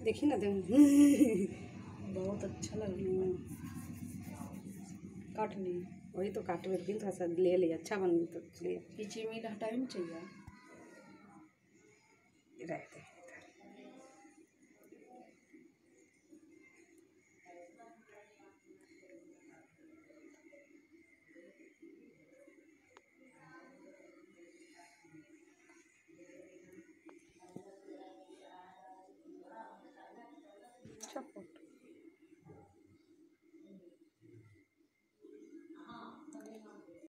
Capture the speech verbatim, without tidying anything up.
देखिए ना तुम बहुत अच्छा लग रहा है। काट ली। वही तो काट लेकिन थोड़ा सा ले लिया, अच्छा बन तो इसलिए पीछे में हटाई नहीं चाहिए रहते